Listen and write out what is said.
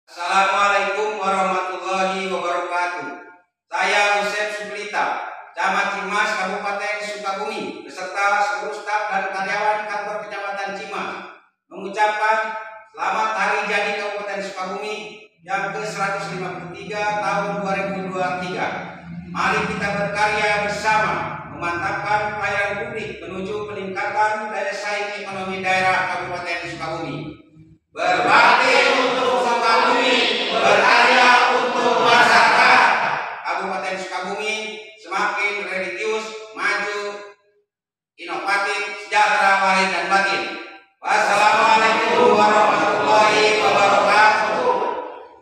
Assalamualaikum warahmatullahi wabarakatuh. Saya Yusef Suplita, Camat Cimas, Kabupaten Sukabumi, beserta seluruh staf dan karyawan kantor Kecamatan Cimas, mengucapkan selamat hari jadi Kabupaten Sukabumi yang ke-153 tahun 2023. Mari kita berkarya bersama memantapkan pelayanan publik menuju peningkatan daya saing ekonomi daerah Kabupaten Sukabumi. Berbakti untuk Sukabumi, berkarya untuk masyarakat. Kabupaten Sukabumi semakin religius, maju, inovatif, sejahtera lahir dan batin. Wassalamualaikum warahmatullahi wabarakatuh.